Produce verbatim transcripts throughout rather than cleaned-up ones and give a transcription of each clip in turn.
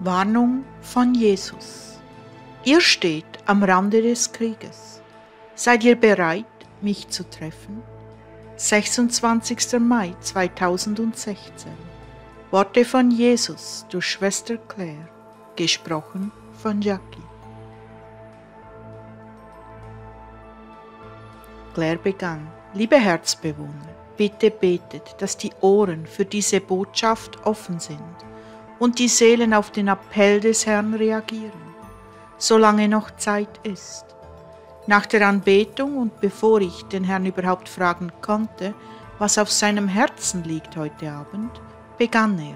Warnung von Jesus. Ihr steht am Rande des Krieges. Seid ihr bereit, mich zu treffen? sechsundzwanzigster Mai zweitausendsechzehn. Worte von Jesus durch Schwester Claire, gesprochen von Jackie. Claire begann: Liebe Herzbewohner, bitte betet, dass die Ohren für diese Botschaft offen sind und die Seelen auf den Appell des Herrn reagieren, solange noch Zeit ist. Nach der Anbetung und bevor ich den Herrn überhaupt fragen konnte, was auf seinem Herzen liegt heute Abend, begann er.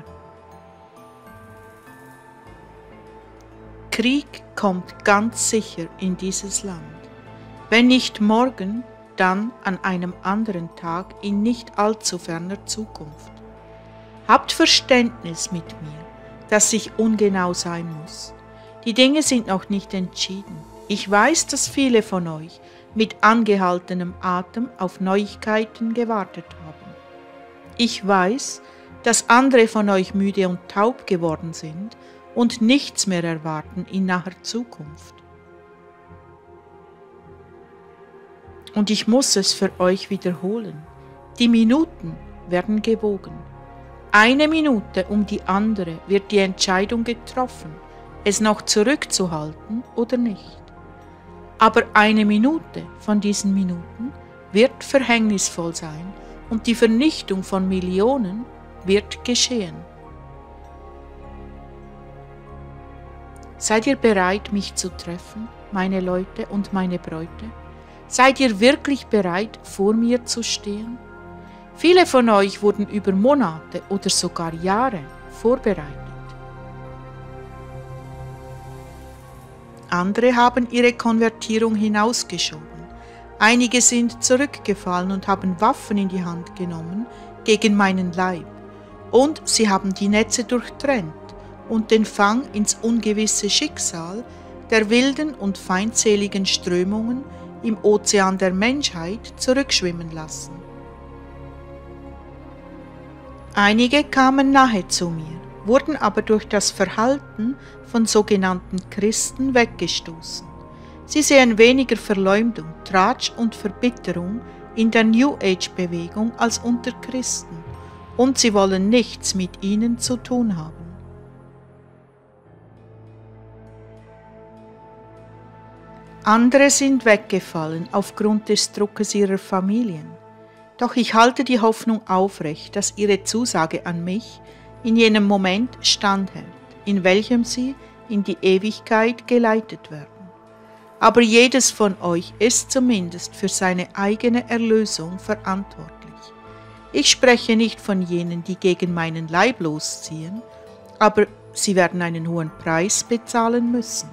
Krieg kommt ganz sicher in dieses Land. Wenn nicht morgen, dann an einem anderen Tag in nicht allzu ferner Zukunft. Habt Verständnis mit mir, dass ich ungenau sein muss. Die Dinge sind noch nicht entschieden. Ich weiß, dass viele von euch mit angehaltenem Atem auf Neuigkeiten gewartet haben. Ich weiß, dass andere von euch müde und taub geworden sind und nichts mehr erwarten in naher Zukunft. Und ich muss es für euch wiederholen. Die Minuten werden gewogen. Eine Minute um die andere wird die Entscheidung getroffen, es noch zurückzuhalten oder nicht. Aber eine Minute von diesen Minuten wird verhängnisvoll sein und die Vernichtung von Millionen wird geschehen. Seid ihr bereit, mich zu treffen, meine Leute und meine Bräute? Seid ihr wirklich bereit, vor mir zu stehen? Viele von euch wurden über Monate oder sogar Jahre vorbereitet. Andere haben ihre Konvertierung hinausgeschoben. Einige sind zurückgefallen und haben Waffen in die Hand genommen gegen meinen Leib. Und sie haben die Netze durchtrennt und den Fang ins ungewisse Schicksal der wilden und feindseligen Strömungen im Ozean der Menschheit zurückschwimmen lassen. Einige kamen nahe zu mir, wurden aber durch das Verhalten von sogenannten Christen weggestoßen. Sie sehen weniger Verleumdung, Tratsch und Verbitterung in der New Age-Bewegung als unter Christen, und sie wollen nichts mit ihnen zu tun haben. Andere sind weggefallen aufgrund des Druckes ihrer Familien. Doch ich halte die Hoffnung aufrecht, dass ihre Zusage an mich in jenem Moment standhält, in welchem sie in die Ewigkeit geleitet werden. Aber jedes von euch ist zumindest für seine eigene Erlösung verantwortlich. Ich spreche nicht von jenen, die gegen meinen Leib losziehen, aber sie werden einen hohen Preis bezahlen müssen.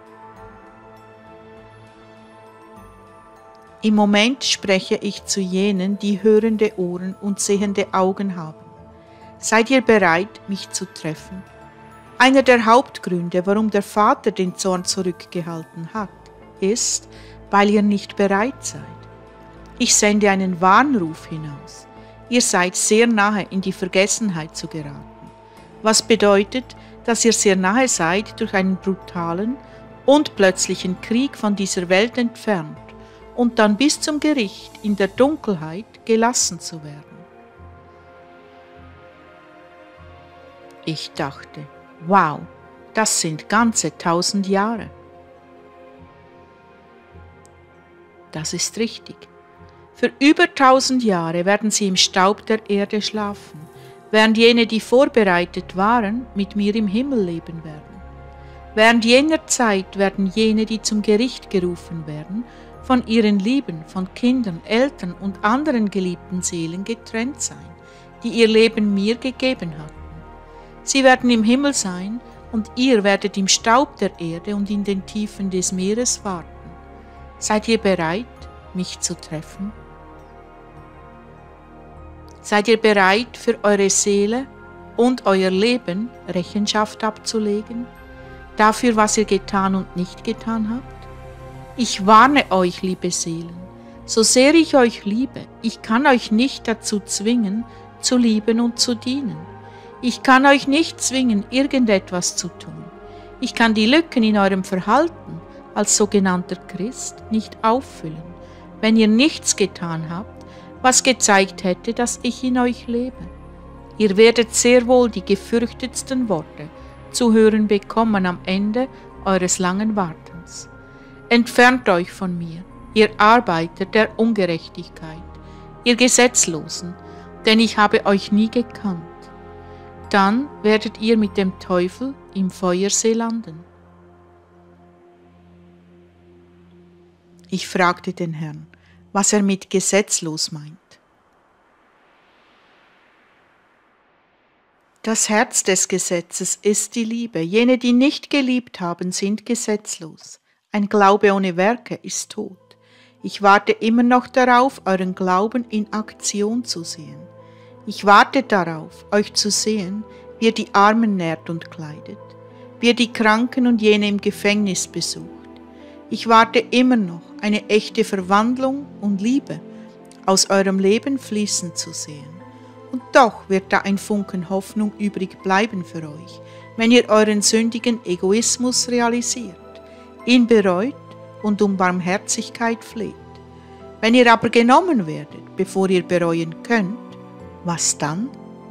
Im Moment spreche ich zu jenen, die hörende Ohren und sehende Augen haben. Seid ihr bereit, mich zu treffen? Einer der Hauptgründe, warum der Vater den Zorn zurückgehalten hat, ist, weil ihr nicht bereit seid. Ich sende einen Warnruf hinaus. Ihr seid sehr nahe in die Vergessenheit zu geraten, was bedeutet, dass ihr sehr nahe seid, durch einen brutalen und plötzlichen Krieg von dieser Welt entfernt und dann bis zum Gericht in der Dunkelheit gelassen zu werden. Ich dachte, wow, das sind ganze tausend Jahre. Das ist richtig. Für über tausend Jahre werden sie im Staub der Erde schlafen, während jene, die vorbereitet waren, mit mir im Himmel leben werden. Während jener Zeit werden jene, die zum Gericht gerufen werden, von ihren Lieben, von Kindern, Eltern und anderen geliebten Seelen getrennt sein, die ihr Leben mir gegeben hatten. Sie werden im Himmel sein und ihr werdet im Staub der Erde und in den Tiefen des Meeres warten. Seid ihr bereit, mich zu treffen? Seid ihr bereit, für eure Seele und euer Leben Rechenschaft abzulegen? Dafür, was ihr getan und nicht getan habt? Ich warne euch, liebe Seelen, so sehr ich euch liebe, ich kann euch nicht dazu zwingen, zu lieben und zu dienen. Ich kann euch nicht zwingen, irgendetwas zu tun. Ich kann die Lücken in eurem Verhalten als sogenannter Christ nicht auffüllen, wenn ihr nichts getan habt, was gezeigt hätte, dass ich in euch lebe. Ihr werdet sehr wohl die gefürchtetsten Worte zu hören bekommen am Ende eures langen Wartens. Entfernt euch von mir, ihr Arbeiter der Ungerechtigkeit, ihr Gesetzlosen, denn ich habe euch nie gekannt. Dann werdet ihr mit dem Teufel im Feuersee landen. Ich fragte den Herrn, was er mit gesetzlos meint. Das Herz des Gesetzes ist die Liebe. Jene, die nicht geliebt haben, sind gesetzlos. Ein Glaube ohne Werke ist tot. Ich warte immer noch darauf, euren Glauben in Aktion zu sehen. Ich warte darauf, euch zu sehen, wie ihr die Armen nährt und kleidet, wie ihr die Kranken und jene im Gefängnis besucht. Ich warte immer noch, eine echte Verwandlung und Liebe aus eurem Leben fließen zu sehen. Und doch wird da ein Funken Hoffnung übrig bleiben für euch, wenn ihr euren sündigen Egoismus realisiert, ihn bereut und um Barmherzigkeit fleht. Wenn ihr aber genommen werdet, bevor ihr bereuen könnt, was dann?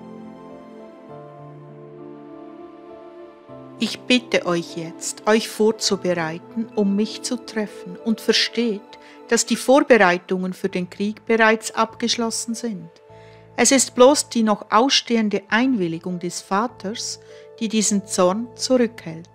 Ich bitte euch jetzt, euch vorzubereiten, um mich zu treffen, und versteht, dass die Vorbereitungen für den Krieg bereits abgeschlossen sind. Es ist bloß die noch ausstehende Einwilligung des Vaters, die diesen Zorn zurückhält.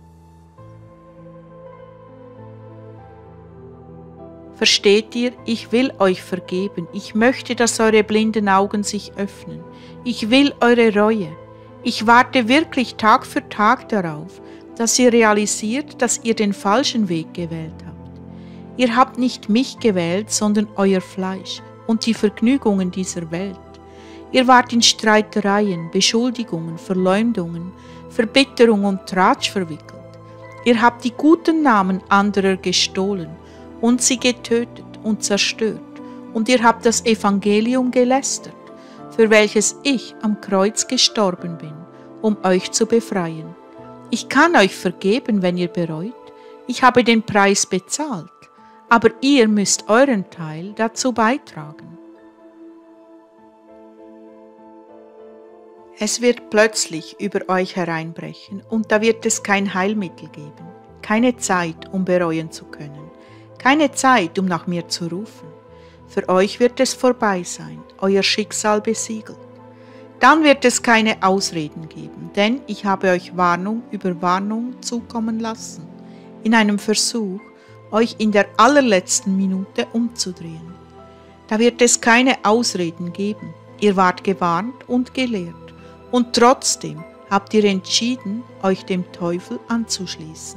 Versteht ihr, ich will euch vergeben, ich möchte, dass eure blinden Augen sich öffnen, ich will eure Reue, ich warte wirklich Tag für Tag darauf, dass ihr realisiert, dass ihr den falschen Weg gewählt habt. Ihr habt nicht mich gewählt, sondern euer Fleisch und die Vergnügungen dieser Welt. Ihr wart in Streitereien, Beschuldigungen, Verleumdungen, Verbitterung und Tratsch verwickelt. Ihr habt die guten Namen anderer gestohlen und sie getötet und zerstört, und ihr habt das Evangelium gelästert, für welches ich am Kreuz gestorben bin, um euch zu befreien. Ich kann euch vergeben, wenn ihr bereut. Ich habe den Preis bezahlt, aber ihr müsst euren Teil dazu beitragen. Es wird plötzlich über euch hereinbrechen, und da wird es kein Heilmittel geben, keine Zeit, um bereuen zu können, keine Zeit, um nach mir zu rufen. Für euch wird es vorbei sein, euer Schicksal besiegelt. Dann wird es keine Ausreden geben, denn ich habe euch Warnung über Warnung zukommen lassen, in einem Versuch, euch in der allerletzten Minute umzudrehen. Da wird es keine Ausreden geben, ihr wart gewarnt und gelehrt. Und trotzdem habt ihr entschieden, euch dem Teufel anzuschließen.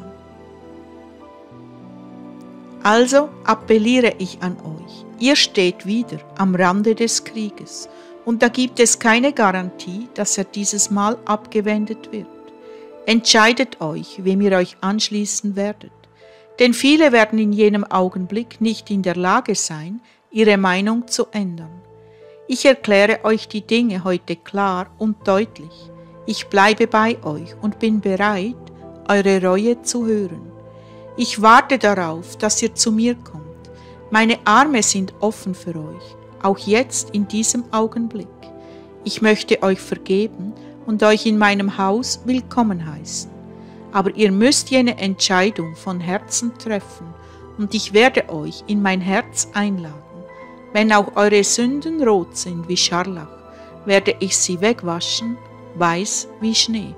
Also appelliere ich an euch, ihr steht wieder am Rande des Krieges, und da gibt es keine Garantie, dass er dieses Mal abgewendet wird. Entscheidet euch, wem ihr euch anschließen werdet, denn viele werden in jenem Augenblick nicht in der Lage sein, ihre Meinung zu ändern. Ich erkläre euch die Dinge heute klar und deutlich. Ich bleibe bei euch und bin bereit, eure Reue zu hören. Ich warte darauf, dass ihr zu mir kommt. Meine Arme sind offen für euch, auch jetzt in diesem Augenblick. Ich möchte euch vergeben und euch in meinem Haus willkommen heißen. Aber ihr müsst jene Entscheidung von Herzen treffen, und ich werde euch in mein Herz einladen. Wenn auch eure Sünden rot sind wie Scharlach, werde ich sie wegwaschen, weiß wie Schnee.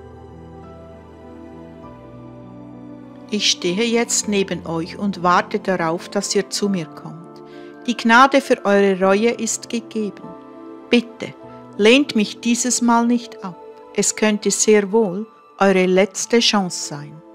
Ich stehe jetzt neben euch und warte darauf, dass ihr zu mir kommt. Die Gnade für eure Reue ist gegeben. Bitte, lehnt mich dieses Mal nicht ab. Es könnte sehr wohl eure letzte Chance sein.